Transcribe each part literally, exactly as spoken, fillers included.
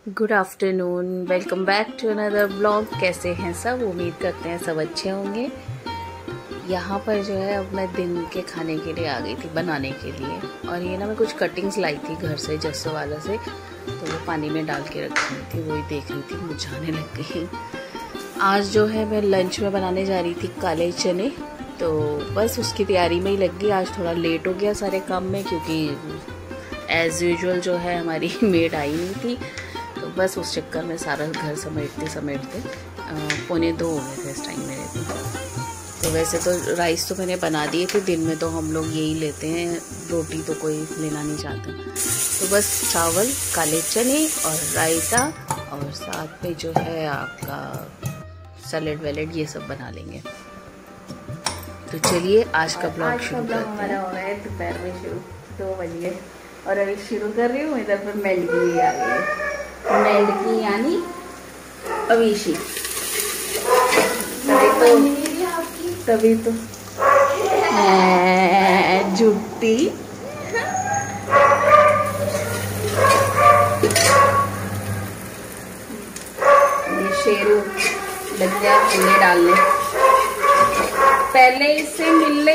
Good afternoon, welcome back to another blog. कैसे हैं सब? उम्मीद करते हैं सब अच्छे होंगे। यहाँ पर जो है अब मैं दिन के खाने के लिए आ गई थी बनाने के लिए, और ये ना मैं कुछ कटिंग्स लाई थी घर से जस्सो वाला से, तो वो पानी में डाल के रखी हुई थी, वही देख रही थी, मुरझाने लग गई। आज जो है मैं लंच में बनाने जा रही थी काले चने, तो बस उसकी तैयारी में ही लग गई। आज थोड़ा लेट हो गया सारे काम में, क्योंकि एज़ यूजुअल जो है हमारी मेड आई नहीं थी, तो बस उस चक्कर में सारा घर समेटते समेटते पौने दो हो गए थे इस टाइम मेरे को। तो वैसे तो राइस तो मैंने बना दिए थे, दिन में तो हम लोग यही लेते हैं, रोटी तो कोई लेना नहीं चाहता। तो बस चावल, काले चने और रायता, और साथ में जो है आपका सैलेड वैलेड ये सब बना लेंगे। तो चलिए आज का ब्लॉग शुरू करते हैं। हमारा हो रहा है दोपहर में शुरू, दो बज गए और अभी शुरू कर रही हूँ। इधर पर मेल्डकी आ गई है, मेल्डकी यानी अवीशी। तभी तो तभी तो जुट्टी ये शेरू लग गया अंडे डालने। पहले इससे मिलने,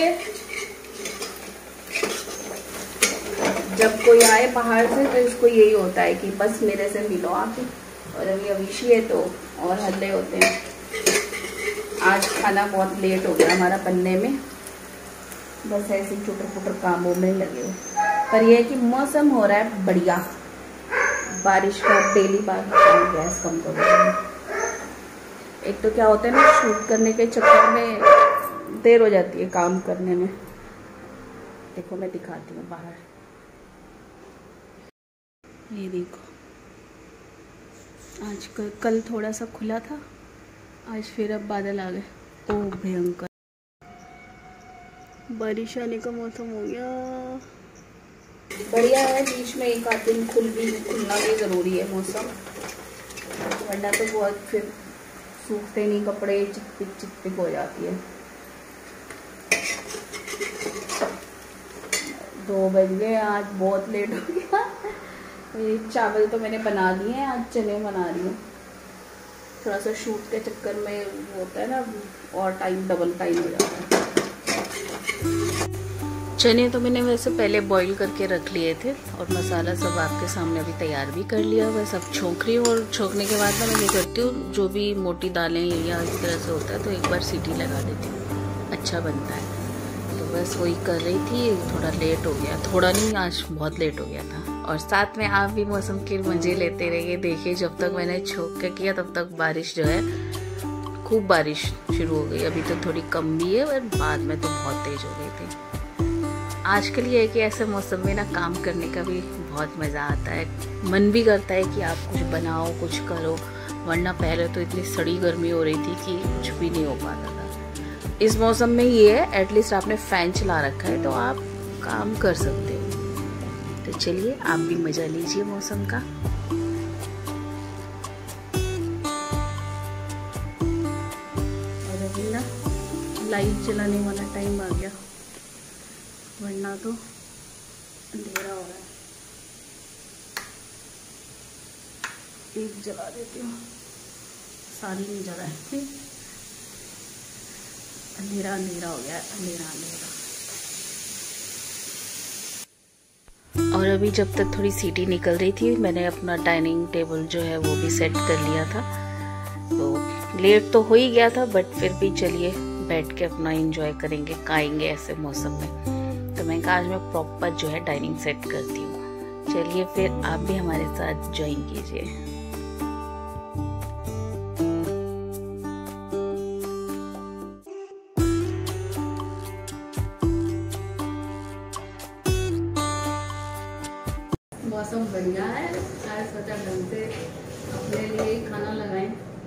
जब कोई आए बाहर से तो इसको यही होता है कि बस मेरे से मिलो आके, और अभी अवीशी है तो और हल्ले होते हैं। आज खाना बहुत लेट हो गया हमारा बनने में, बस ऐसे छोटे छोटे कामों में लगे हो। पर यह है कि मौसम हो रहा है बढ़िया, बारिश का, डेली बारिश। गैस कम करो। एक तो क्या होता है ना, शूट करने के चक्कर में देर हो जाती है काम करने में। देखो मैं दिखाती हूँ बाहर, ये देखो। आज कल कल थोड़ा सा खुला था, आज फिर अब बादल आ गए। ओ भयंकर, बारिश आने का मौसम हो गया। बढ़िया है, बीच में एक आध दिन खुल भी खुलना भी ज़रूरी है मौसम, वरना तो बहुत फिर सूखते नहीं कपड़े, चिपचिप चिपचिप हो जाती है। दो बज गए, आज बहुत लेट हो गया। ये चावल तो मैंने बना दिए हैं, आज चने बना रही हूँ। थोड़ा सा शूट के चक्कर में होता है ना, और टाइम डबल टाइम हो जाता है। चने तो मैंने वैसे पहले बॉईल करके रख लिए थे, और मसाला सब आपके सामने अभी तैयार भी कर लिया। बस अब छोंक रही हूँ, और छोंकने के बाद मैं ये करती हूँ, जो भी मोटी दालें या इस तरह से होता है तो एक बार सीटी लगा देती हूँ, अच्छा बनता है। तो बस वही कर रही थी, थोड़ा लेट हो गया, थोड़ा नहीं आज बहुत लेट हो गया था। और साथ में आप भी मौसम के मजे लेते रहिए। देखिए जब तक मैंने छोंक के किया तब तक बारिश जो है, खूब बारिश शुरू हो गई। अभी तो थोड़ी कम भी है, पर बाद में तो बहुत तेज हो गई थी। आजकल ये है कि ऐसे मौसम में ना काम करने का भी बहुत मज़ा आता है, मन भी करता है कि आप कुछ बनाओ, कुछ करो। वरना पहले तो इतनी सड़ी गर्मी हो रही थी कि कुछ भी नहीं हो पाता था। इस मौसम में ये है, एटलीस्ट आपने फैन चला रखा है तो आप काम कर सकते हो। तो चलिए आप भी मज़ा लीजिए मौसम का। और अभी ना लाइट चलाने वाला टाइम आ गया, वरना तो अंधेरा हो रहा है। एक जला देती हूँ, सारी नहीं जला है। अंधेरा अंधेरा हो गया, अंधेरा अंधेरा। और अभी जब तक थोड़ी सीटी निकल रही थी, मैंने अपना डाइनिंग टेबल जो है वो भी सेट कर लिया था। तो लेट तो हो ही गया था, बट फिर भी चलिए बैठ के अपना एंजॉय करेंगे, खाएंगे ऐसे मौसम में। तो मैं कहा आज मैं प्रॉपर जो है डाइनिंग सेट करती हूँ। चलिए फिर आप भी हमारे साथ ज्वाइन कीजिए। मौसम बढ़िया है, आज सोचा ढंग से अपने लिए खाना लगाएं।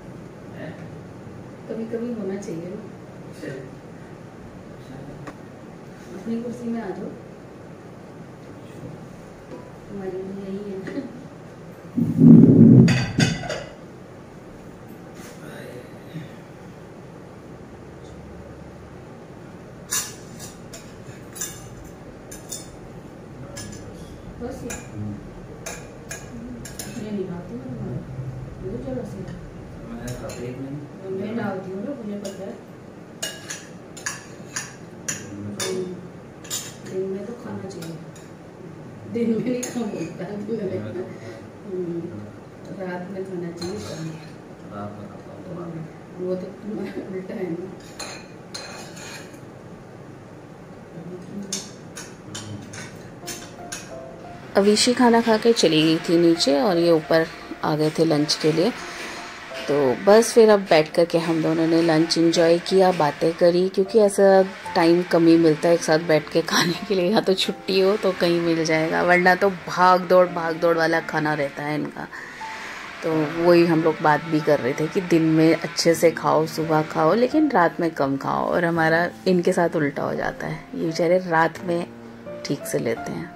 कभी कभी होना चाहिए ना। अपनी कुर्सी में आ जाओ, तुम्हारे लिए यही है। बस ये नहीं डालती हूँ मुझे जरा सी मैं डालती हूँ ना, मुझे पता है दिन में तो खाना चाहिए, दिन में नहीं खा बोलता है, रात में खाना चाहिए, रात में वो तो उल्टा है ना। अविशी खाना खा के चली गई थी नीचे और ये ऊपर आ गए थे लंच के लिए। तो बस फिर अब बैठ कर के हम दोनों ने लंच एंजॉय किया, बातें करी, क्योंकि ऐसा टाइम कम ही मिलता है एक साथ बैठ के खाने के लिए। या तो छुट्टी हो तो कहीं मिल जाएगा, वरना तो भाग दौड़ भाग दौड़ वाला खाना रहता है इनका। तो वही हम लोग बात भी कर रहे थे कि दिन में अच्छे से खाओ, सुबह खाओ, लेकिन रात में कम खाओ। और हमारा इनके साथ उल्टा हो जाता है, ये बेचारे रात में ठीक से लेते हैं।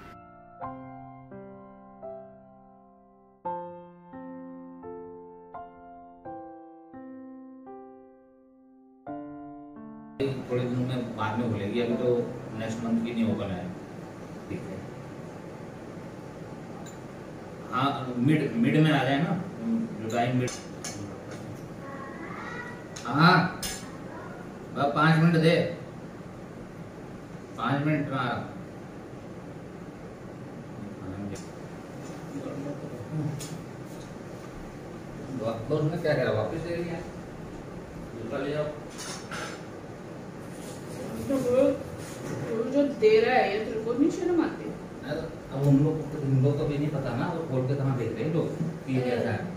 थोड़े दिनों में बाद में खुलेगी, अभी तो नेक्स्ट मंथ की नहीं ओपन है। ठीक है, हाँ मिड मिड में आ जाए ना, जुलाई मिड। हाँ बस पाँच मिनट दे, पाँच मिनट में आ रहा। उसने क्या करा, वापस ले लिया, दूसरा ले जाओ। तो जो दे रहा है ये तेरे को नहीं शर्म आती? अब उन लोग को उन लोग को भी नहीं पता ना, वो खोल के कहाँ देख रहे हैं लोग कि कैसा है।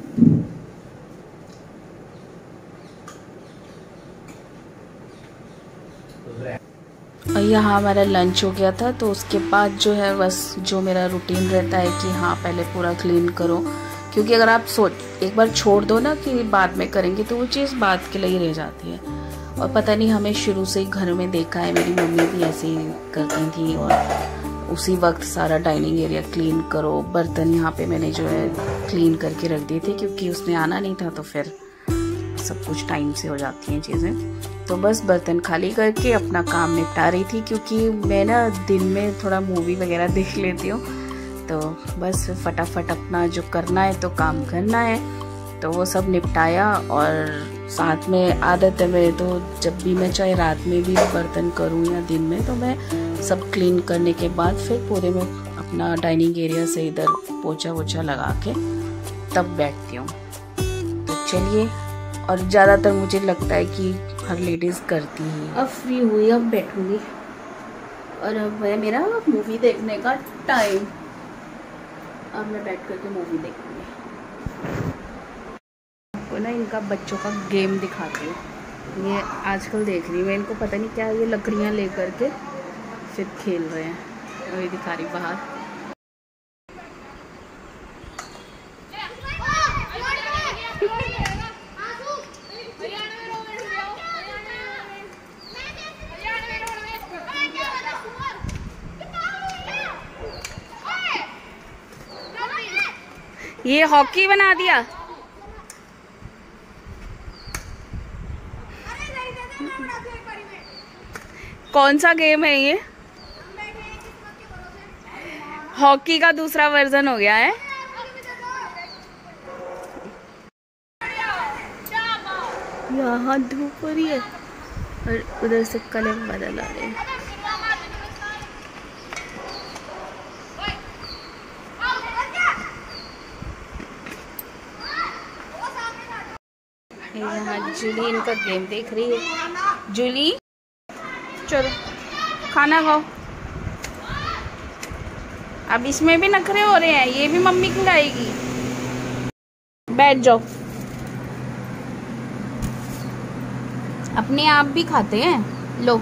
और यहाँ हमारा लंच हो गया था, तो उसके बाद जो है बस जो मेरा रूटीन रहता है कि हाँ पहले पूरा क्लीन करो, क्योंकि अगर आप सोच एक बार छोड़ दो ना कि बाद में करेंगे तो वो चीज़ बाद के लिए रह जाती है। और पता नहीं हमें शुरू से ही घर में देखा है, मेरी मम्मी भी ऐसे ही करती थी, और उसी वक्त सारा डाइनिंग एरिया क्लीन करो। बर्तन यहाँ पे मैंने जो है क्लीन करके रख दिए थे, क्योंकि उसने आना नहीं था, तो फिर सब कुछ टाइम से हो जाती हैं चीज़ें। तो बस बर्तन खाली करके अपना काम निपटा रही थी, क्योंकि मैं ना दिन में थोड़ा मूवी वगैरह देख लेती हूँ, तो बस फटाफट अपना जो करना है तो काम करना है। तो वो सब निपटाया, और साथ में आदत है मेरे, तो जब भी मैं चाहे रात में भी बर्तन करूं या दिन में, तो मैं सब क्लीन करने के बाद फिर पूरे में अपना डाइनिंग एरिया से इधर पोछा वोछा लगा के तब बैठती हूँ। तो चलिए, और ज़्यादातर मुझे लगता है कि हर लेडीज़ करती ही। अब फ्री हुई, अब बैठूंगी, और अब है मेरा मूवी देखने का टाइम। अब मैं बैठ करके मूवी देखूंगी। आपको ना इनका बच्चों का गेम दिखाती हूँ। ये आजकल देख रही हूँ मैं इनको, पता नहीं क्या ये लकड़ियाँ लेकर के फिर खेल रहे हैं, और ये दिखा रही बाहर। ये हॉकी बना दिया। कौन सा गेम है ये? हॉकी का दूसरा वर्जन हो गया है। यहाँ धूप हो रही है और उधर से कलर बदल आ रहे हैं। यहाँ जूली इनका गेम देख रही है। जूली चलो खाना खाओ। अब इसमें भी नखरे हो रहे हैं, ये भी मम्मी खिलाएगी। बैठ जाओ। अपने आप भी खाते हैं, लो।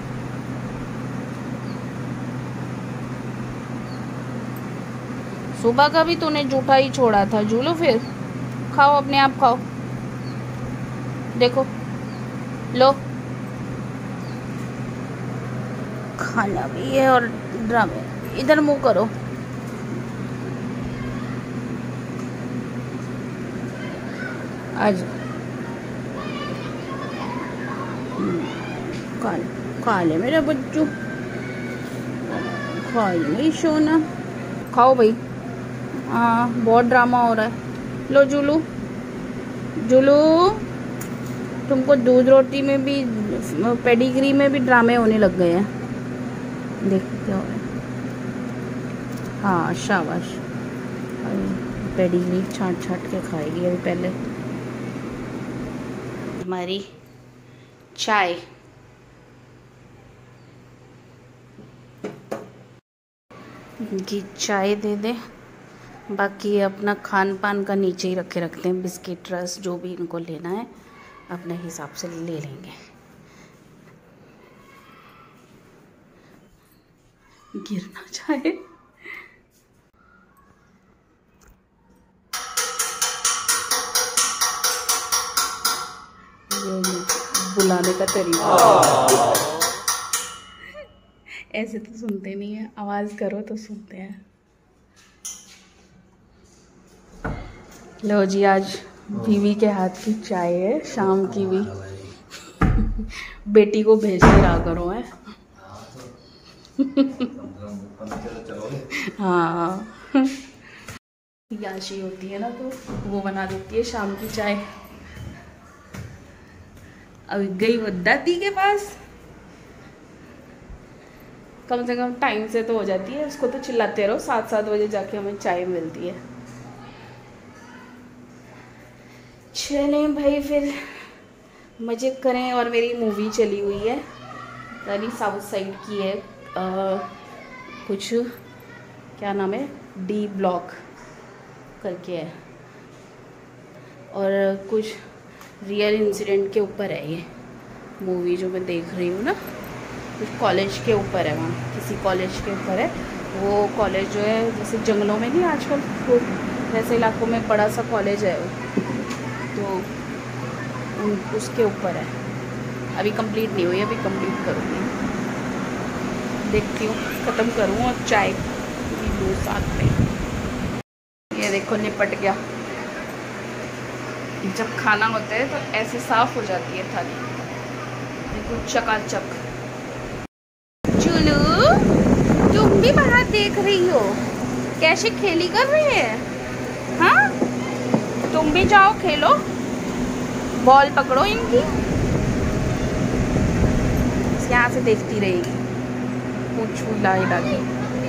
सुबह का भी तूने जूठा ही छोड़ा था, जूलो फिर खाओ, अपने आप खाओ। देखो लो, खाना भी है और ड्रामे। इधर मुंह करो। आज काले काले मेरा बच्चू, खाओ नहीं सोना, खाओ भाई। हाँ बहुत ड्रामा हो रहा है। लो जुलू, जुलू तुमको दूध रोटी में भी पेडिग्री में भी ड्रामे होने लग गए हैं। देखो क्या हो रहा है। हाँ शाबाश, पेडिग्री छाट छाट के खाएगी अभी। पहले हमारी चाय, की चाय दे दे, बाकी अपना खान पान का नीचे ही रखे रखते हैं। बिस्किट रस जो भी इनको लेना है अपने हिसाब से ले लेंगे। गिरना चाहे बुलाने का तरीका ऐसे तो सुनते नहीं है, आवाज करो तो सुनते हैं। लो जी, आज बीवी के हाथ की चाय है, शाम की भी बेटी को भेजते रहा करो है। हाँ याशी होती है ना तो वो बना देती है शाम की चाय। अभी गई वो दादी के पास, कम से कम टाइम से तो हो जाती है। उसको तो चिल्लाते रहो, सात सात बजे जाके हमें चाय मिलती है। चलें भाई फिर मजे करें। और मेरी मूवी चली हुई है, यानी साउथ साइड की है, आ, कुछ क्या नाम है, डी ब्लॉक करके है, और कुछ रियल इंसिडेंट के ऊपर है ये मूवी जो मैं देख रही हूँ ना। कुछ कॉलेज के ऊपर है, वहाँ किसी कॉलेज के ऊपर है। वो कॉलेज जो है जैसे जंगलों में नहीं आजकल तो वैसे इलाकों में बड़ा सा कॉलेज है वो, तो उन उसके ऊपर है। अभी कंप्लीट नहीं हुई, अभी कंप्लीट करूँगी, देखती हूँ ख़त्म करूँ और चाय पी लूँ साथ में। ये देखो निपट गया। जब खाना होता है तो ऐसे साफ हो जाती है थाली, देखो चकाचक। चुलू तुम भी बाहर देख रही हो कैसे खेली कर रही है। हाँ तुम भी जाओ खेलो, बॉल पकड़ो इनकी। यहाँ से देखती रहेगी, पूछ हिला हिला के।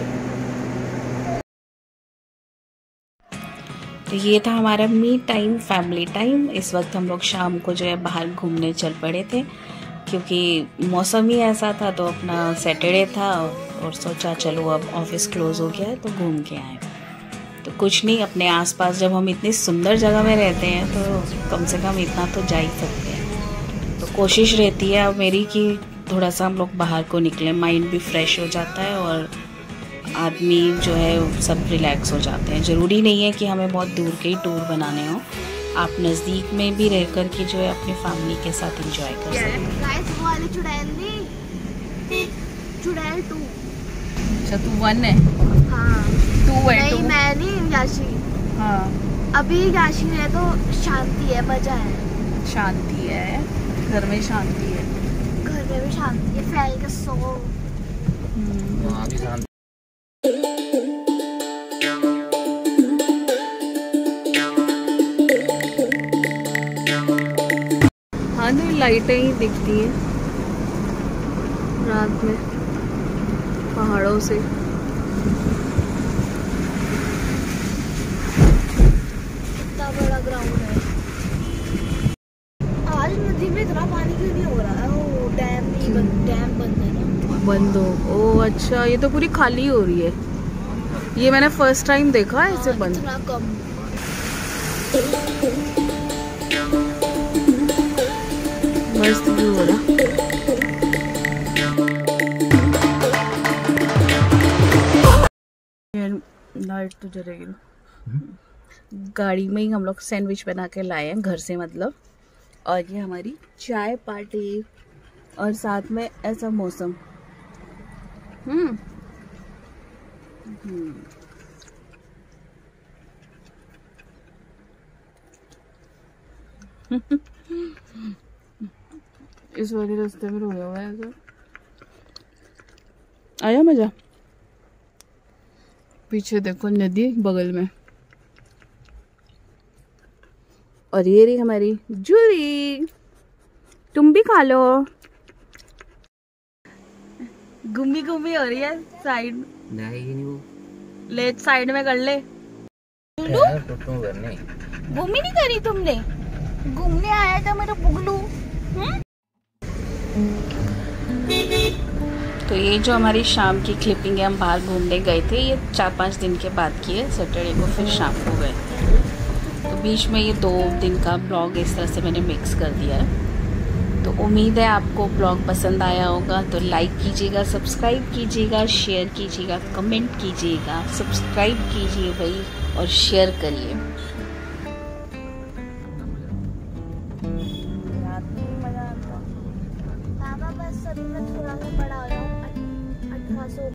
तो ये था हमारा मी टाइम, फैमिली टाइम। इस वक्त हम लोग शाम को जो है बाहर घूमने चल पड़े थे, क्योंकि मौसम ही ऐसा था। तो अपना सैटरडे था और सोचा चलो अब ऑफिस क्लोज हो गया है तो घूम के आए। तो कुछ नहीं, अपने आसपास जब हम इतनी सुंदर जगह में रहते हैं तो कम से कम इतना तो जा ही सकते हैं। तो कोशिश रहती है अब मेरी कि थोड़ा सा हम लोग बाहर को निकलें, माइंड भी फ्रेश हो जाता है और आदमी जो है सब रिलैक्स हो जाते हैं। ज़रूरी नहीं है कि हमें बहुत दूर के ही टूर बनाने हो, आप नज़दीक में भी रह कर के जो है अपनी फैमिली के साथ एंजॉय कर सकते हैं। गाइस वो वाली चुड़ैल नहीं, चुड़ैल टू। अच्छा तू वन है? हाँ टू है। नहीं मैं नहीं, याशी। हाँ अभी याशी में तो शांति है, मजा है। शांति है, घर में शांति है, घर में भी शांति है, फैल के सो। वहाँ भी शांति। हाँ नहीं, लाइटें ही दिखती हैं रात में पहाड़ों से। इतना बड़ा ग्राउंड है। आज नदी में इतना पानी क्यों नहीं हो रहा है? वो डैम नहीं बंद, डैम बंद है ना। बंद हो? ओ अच्छा, ये तो पूरी खाली हो रही है। ये मैंने फर्स्ट टाइम देखा है इसे बंद। इतना कम। मस्त व्यू हो रहा। लाइट तो जलेगी ना। गाड़ी में ही हम लोग सैंडविच बना के लाए हैं घर से, मतलब। और ये हमारी चाय पार्टी और साथ में ऐसा मौसम। हम्म हम्म इस वाले रास्ते में रोया हुआ है ऐसा। आया मजा। पीछे देखो नदी बगल में। और ये रही हमारी जूली, तुम भी खा लो। घूमी घूमी हो रही है साइड, लेट साइड में कर ले। घूमी नहीं करी तुमने, घूमने आया था मेरा बुगलू। तो ये जो हमारी शाम की क्लिपिंग है, हम बाहर घूमने गए थे, ये चार पाँच दिन के बाद की है। सैटरडे को फिर शाम को गए, तो बीच में ये दो दिन का ब्लॉग इस तरह से मैंने मिक्स कर दिया है। तो उम्मीद है आपको ब्लॉग पसंद आया होगा। तो लाइक कीजिएगा, सब्सक्राइब कीजिएगा, शेयर कीजिएगा, कमेंट कीजिएगा, सब्सक्राइब कीजिए भाई और शेयर करिए। पापा बस अभी मैं थोड़ा सा बड़ा हो जाऊँ, अठारह सौ